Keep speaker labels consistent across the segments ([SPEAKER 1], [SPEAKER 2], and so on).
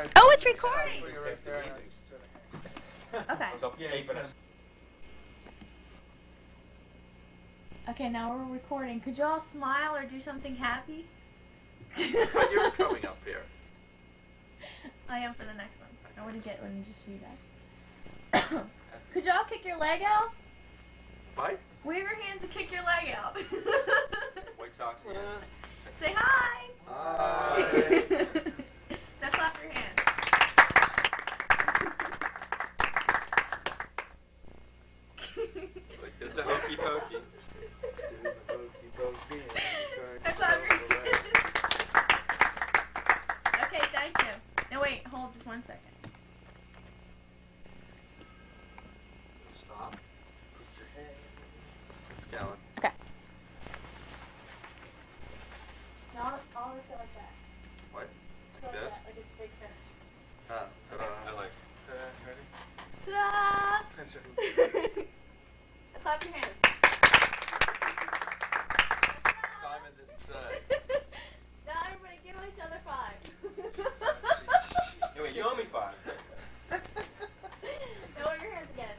[SPEAKER 1] Oh, it's recording. Okay. Okay, now we're recording. Could you all smile or do something happy?
[SPEAKER 2] You're coming up here.
[SPEAKER 1] I am for the next one. I want to get one just for you guys. Could y'all kick your leg out?
[SPEAKER 2] What?
[SPEAKER 1] Wave your hands and kick your leg out.
[SPEAKER 2] White Sox again.
[SPEAKER 1] Say hi.
[SPEAKER 2] Hi.
[SPEAKER 1] Now clap your hands.
[SPEAKER 2] Like this, the hokey pokey.
[SPEAKER 1] Now clap your hands. Okay, thank you. Now wait, hold just 1 second.
[SPEAKER 2] Stop. Put your hand. It's going.
[SPEAKER 1] Okay. Now I'll just go like that.
[SPEAKER 2] What?
[SPEAKER 1] Go
[SPEAKER 2] Like this?
[SPEAKER 1] that, like it's big finish.
[SPEAKER 2] Ta-da. I like. Ready?
[SPEAKER 1] Ta-da!
[SPEAKER 2] That's right.
[SPEAKER 1] Clap your hands.
[SPEAKER 2] Simon didn't say.
[SPEAKER 1] Now everybody give each other 5.
[SPEAKER 2] Hey, wait, you owe me 5.
[SPEAKER 1] Now wave your hands again.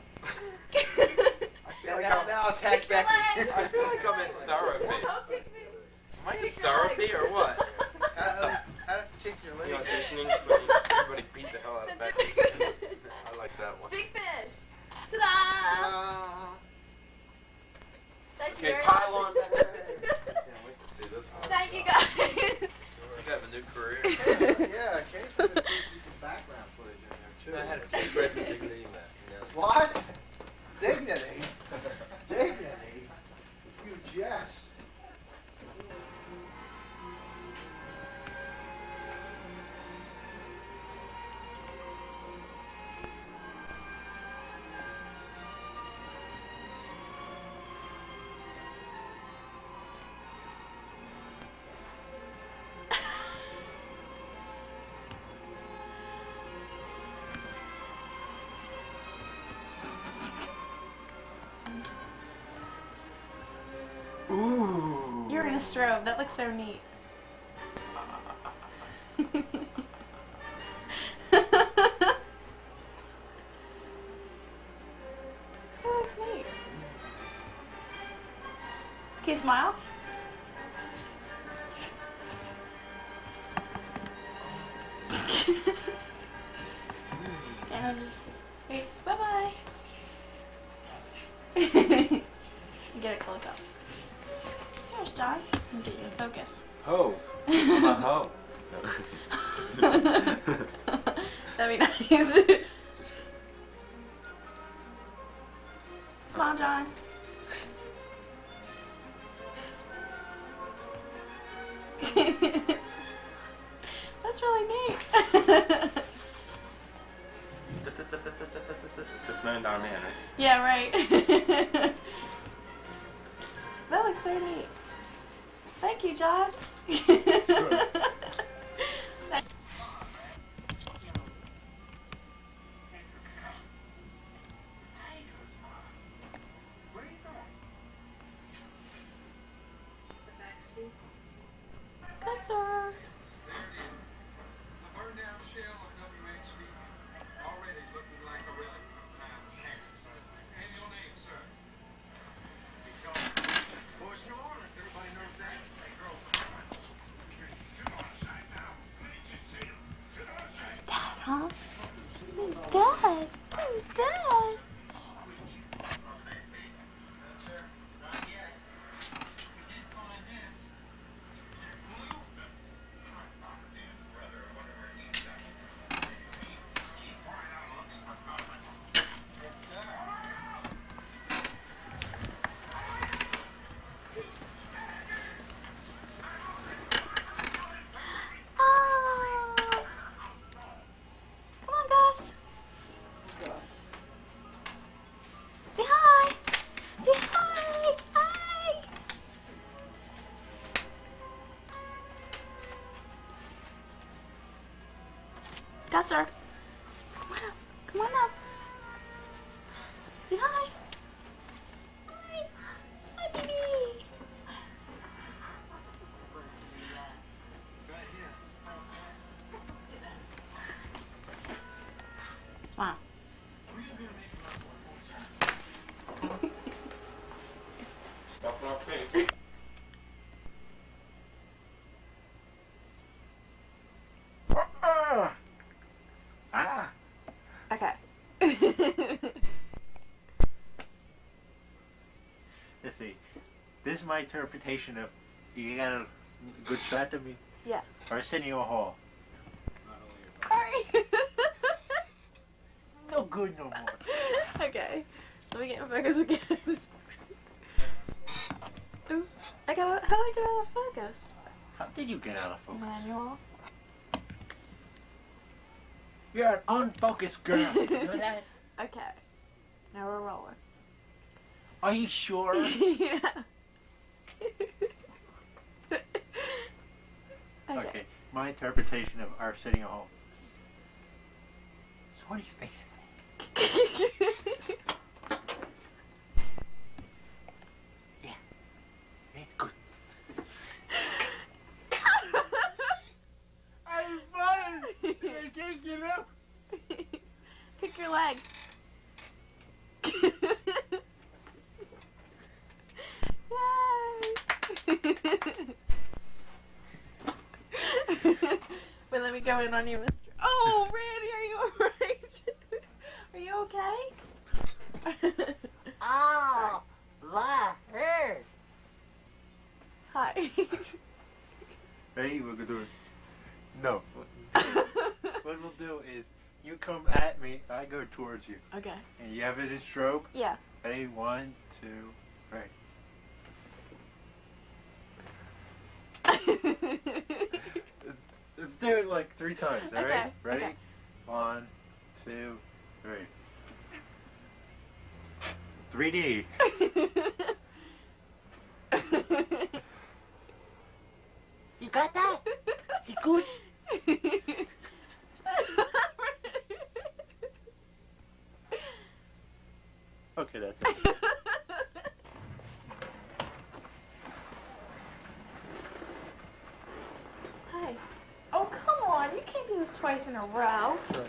[SPEAKER 2] I feel like I'm now attacked back.
[SPEAKER 1] Kick your
[SPEAKER 2] I
[SPEAKER 1] legs.
[SPEAKER 2] feel like I'm in therapy.
[SPEAKER 1] Don't kick me.
[SPEAKER 2] Am I in
[SPEAKER 1] Kick your
[SPEAKER 2] therapy
[SPEAKER 1] legs.
[SPEAKER 2] or what?
[SPEAKER 3] How to kick your
[SPEAKER 2] You
[SPEAKER 3] leg?
[SPEAKER 2] auditioning? Everybody beat the hell out of Becky. I like that one.
[SPEAKER 1] Big fish. Ta-da! Thank you
[SPEAKER 2] Okay,
[SPEAKER 1] very
[SPEAKER 2] pile
[SPEAKER 1] much.
[SPEAKER 2] on. Can't wait to see this one.
[SPEAKER 1] Thank you guys.
[SPEAKER 2] You have a new career.
[SPEAKER 3] Yeah, occasionally there's supposed to be some background footage in there too.
[SPEAKER 2] I had a few spreads of dignity in that. You know?
[SPEAKER 3] What? Dignity? Dignity? You jest.
[SPEAKER 2] Ooh.
[SPEAKER 1] You're in a strobe. That looks so neat. That looks neat. Okay, smile. And wait, bye-bye. You get it close up. There's John. I'm getting you in focus.
[SPEAKER 2] Ho. I'm a ho.
[SPEAKER 1] That'd be nice. Smile, John. That's really neat.
[SPEAKER 2] $6 million man, right?
[SPEAKER 1] Yeah, right. That looks so neat. Thank you, John. Cusser. Who's that, huh? Who's that? Who's that? Oh. Come on, Gus. Say hi. Say hi. Hi. Gusser. Come on up. Come on up. Say hi. Hi. Hi, baby.
[SPEAKER 4] see. This is my interpretation of. You got a good shot of me?
[SPEAKER 1] Yeah.
[SPEAKER 4] Arsenio Hall.
[SPEAKER 1] Sorry.
[SPEAKER 4] No good no more.
[SPEAKER 1] Okay. Let me get in focus again. Oops. How did I get out of focus?
[SPEAKER 4] How did you get out of focus?
[SPEAKER 1] Manual.
[SPEAKER 4] You're an unfocused girl. You know that?
[SPEAKER 1] Okay. Now we're rolling.
[SPEAKER 4] Are you sure?
[SPEAKER 1] Yeah.
[SPEAKER 4] Okay. My interpretation of Arsenio Hall. So what do you think? Yeah. It's good. I'm fine. I can't get up.
[SPEAKER 1] Kick your legs. Yay! Wait, let me go in on you, mister. Oh, Randy, are you alright? Are you okay?
[SPEAKER 5] Oh, my head.
[SPEAKER 1] Hi.
[SPEAKER 4] Ready? We're gonna do it. No. What we'll do is you come at me, I go towards you.
[SPEAKER 1] Okay.
[SPEAKER 4] And you have it in strobe?
[SPEAKER 1] Yeah.
[SPEAKER 4] Ready? 1, 2, 3. Let's do it like 3 times, alright?
[SPEAKER 1] Okay,
[SPEAKER 4] Ready?
[SPEAKER 1] okay.
[SPEAKER 4] 1, 2, 3. 3D.
[SPEAKER 5] You got that?
[SPEAKER 4] You good? Okay, that's it.
[SPEAKER 1] Hi. Oh, come on. You can't do this twice in a row.
[SPEAKER 3] Sure,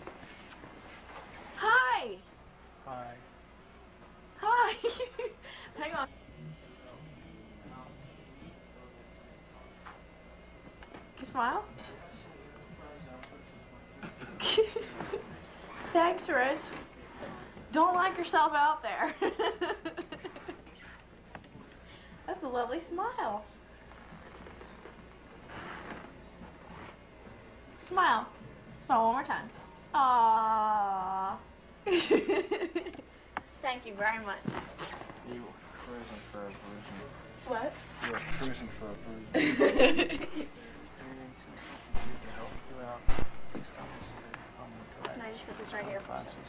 [SPEAKER 1] Hi.
[SPEAKER 3] Hi.
[SPEAKER 1] Hi. Hang on. Can you smile? Thanks, Rich. Don't lock yourself out there. That's a lovely smile. Smile. Smile one more time. Aww. Thank you very much.
[SPEAKER 3] You were cruising for a bruising.
[SPEAKER 1] What?
[SPEAKER 3] You were cruising for a bruising.
[SPEAKER 1] Can I just put this right here for a second?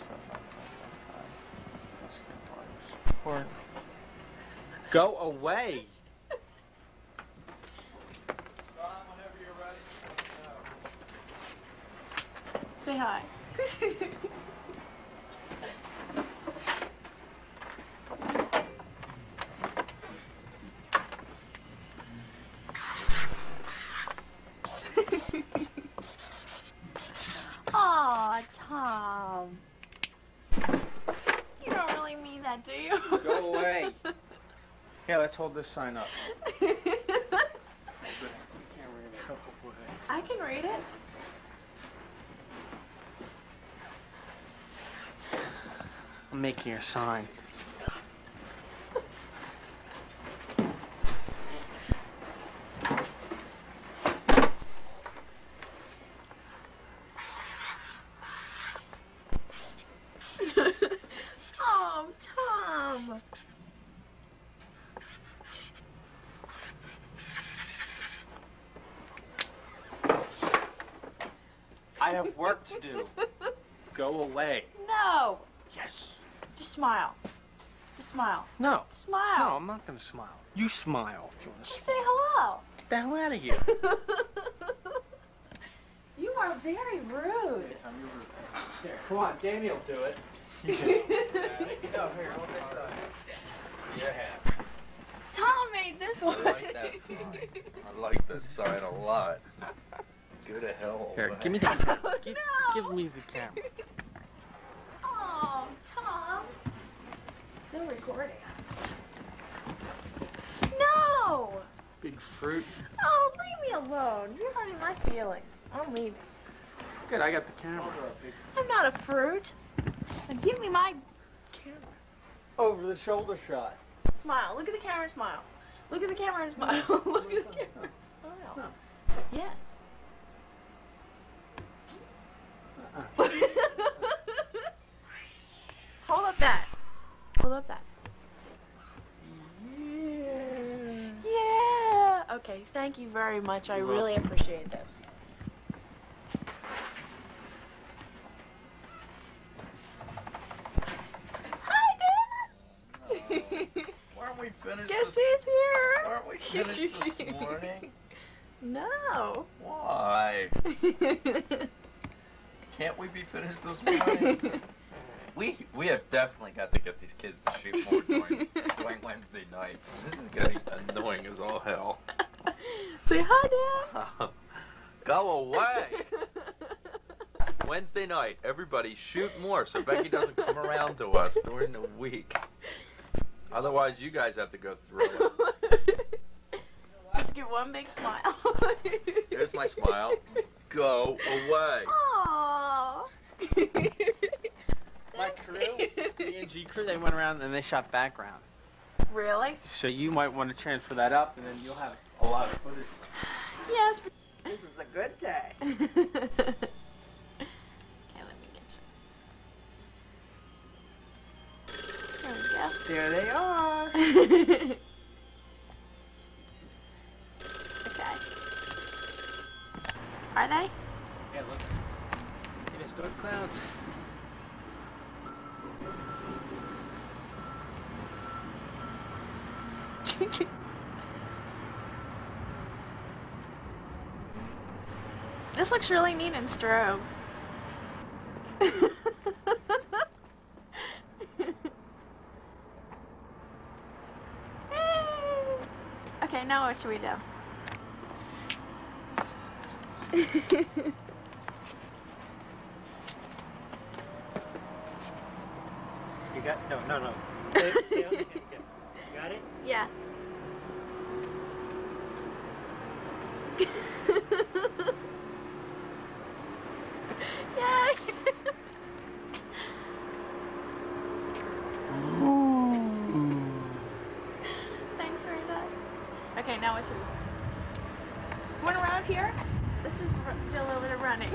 [SPEAKER 3] Go away.
[SPEAKER 1] Say hi. Aw, Tom. You don't really mean that, do you?
[SPEAKER 3] Go away. Here, let's hold this sign up.
[SPEAKER 1] I can read it.
[SPEAKER 3] I'm making a sign.
[SPEAKER 1] Oh, Tom.
[SPEAKER 3] I have work to do. Go away.
[SPEAKER 1] No.
[SPEAKER 3] Yes.
[SPEAKER 1] Just smile. Just smile.
[SPEAKER 3] No.
[SPEAKER 1] Smile.
[SPEAKER 3] No, I'm not gonna smile. You smile if you want to.
[SPEAKER 1] Just say hello.
[SPEAKER 3] Get the hell out of here.
[SPEAKER 1] You are very rude.
[SPEAKER 3] Here, come on, Daniel, do it. You too. No, here, hold this side. Your hand.
[SPEAKER 1] Tom made this one.
[SPEAKER 2] I like that sign. I like that sign a lot. Go to hell.
[SPEAKER 3] Here, give me the
[SPEAKER 1] Oh,
[SPEAKER 3] camera. Give me the camera.
[SPEAKER 1] Oh, Tom. Still recording. No.
[SPEAKER 3] Big fruit.
[SPEAKER 1] Oh, leave me alone. You're hurting my feelings. I'm leaving.
[SPEAKER 3] Good, I got the camera.
[SPEAKER 1] I'm not a fruit. Now give me my camera.
[SPEAKER 3] Over the shoulder shot.
[SPEAKER 1] Smile. Look at the camera and smile. Look at the camera and smile. Look at the camera and smile. Yes. Hold up that. Hold up that. Yeah. Okay, thank you very much. I really appreciate this. Hi, Dad.
[SPEAKER 2] Weren't we finished
[SPEAKER 1] Guess
[SPEAKER 2] this?
[SPEAKER 1] who's here?
[SPEAKER 2] Weren't we finished this morning?
[SPEAKER 1] No.
[SPEAKER 2] Why? Can't we be finished this morning? We have definitely got to get these kids to shoot more during Wednesday nights. This is getting annoying as all hell.
[SPEAKER 1] Say hi, Dad.
[SPEAKER 2] Go away. Wednesday night, everybody shoot more so Becky doesn't come around to us during the week. Otherwise, you guys have to go through it.
[SPEAKER 1] Just give one big smile.
[SPEAKER 2] Here's my smile. Go away.
[SPEAKER 1] Aww.
[SPEAKER 3] My crew, B&G crew, they went around and they shot background.
[SPEAKER 1] Really?
[SPEAKER 3] So you might want to transfer that up, and then you'll have a lot of footage.
[SPEAKER 1] Yes.
[SPEAKER 5] This is a good day.
[SPEAKER 1] Okay, let me get some.
[SPEAKER 5] There they are.
[SPEAKER 1] There we go. Okay. Are they?
[SPEAKER 3] Yeah, look. See the storm clouds?
[SPEAKER 1] This looks really neat in strobe. Okay, now what should we do?
[SPEAKER 3] You got no. Stay on the camera. You got it?
[SPEAKER 1] Yeah. Yay! Thanks very much. Okay, now what should we do? One around here? Let's just do a little bit of running.